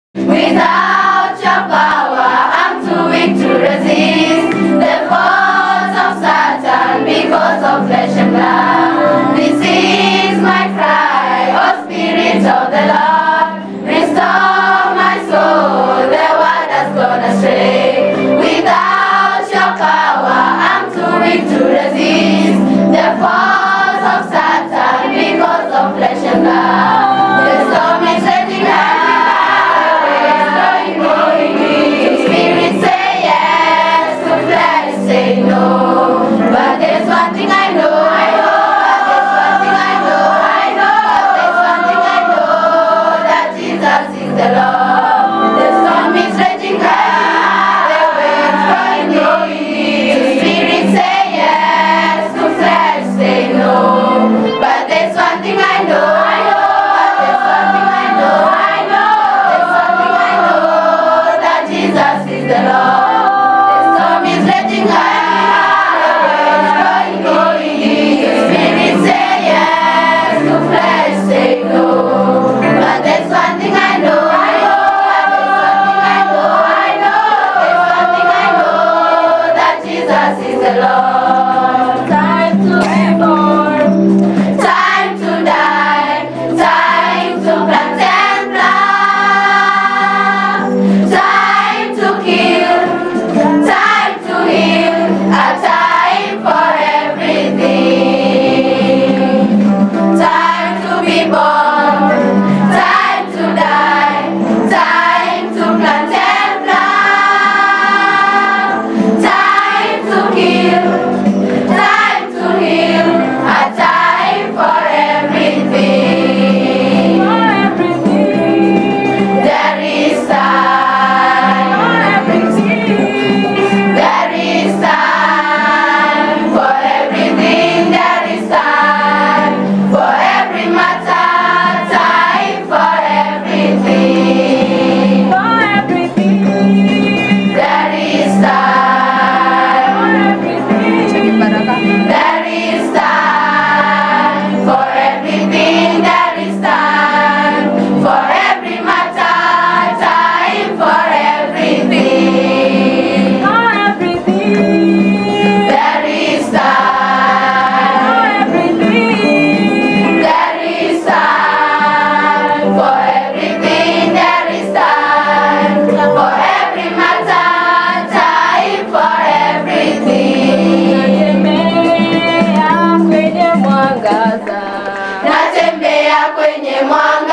Without your power, I'm too weak to resist the force of Satan because of flesh and blood. This is my cry, oh Spirit of the Lord, restore my soul, the word has gone astray. Without your power, I'm too weak to resist the force of Satan because of flesh and blood. The storm is raging high. Natembea kwenye mwanga.